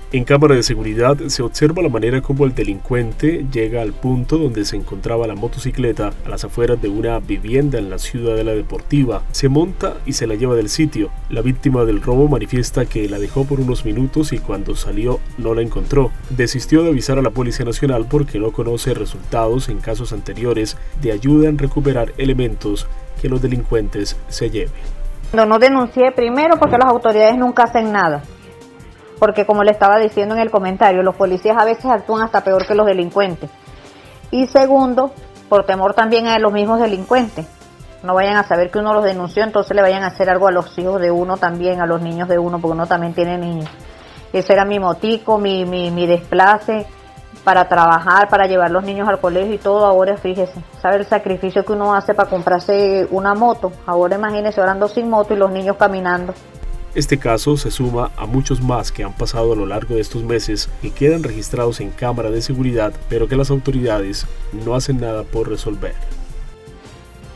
En cámara de seguridad se observa la manera como el delincuente llega al punto donde se encontraba la motocicleta a las afueras de una vivienda en la Ciudadela Deportiva. Se monta y se la lleva del sitio. La víctima del robo manifiesta que la dejó por unos minutos y cuando salió no la encontró. Desistió de avisar a la Policía Nacional porque no conoce resultados en casos anteriores de ayuda en recuperar elementos que los delincuentes se lleven. No denuncié primero porque las autoridades nunca hacen nada. Porque como le estaba diciendo en el comentario, los policías a veces actúan hasta peor que los delincuentes. Y segundo, por temor también a los mismos delincuentes. No vayan a saber que uno los denunció, entonces le vayan a hacer algo a los hijos de uno también, a los niños de uno, porque uno también tiene niños. Ese era mi motico, mi desplace para trabajar, para llevar los niños al colegio y todo. Ahora fíjese, ¿sabe el sacrificio que uno hace para comprarse una moto? Ahora imagínese, ahora ando sin moto y los niños caminando. Este caso se suma a muchos más que han pasado a lo largo de estos meses y quedan registrados en cámara de seguridad, pero que las autoridades no hacen nada por resolver.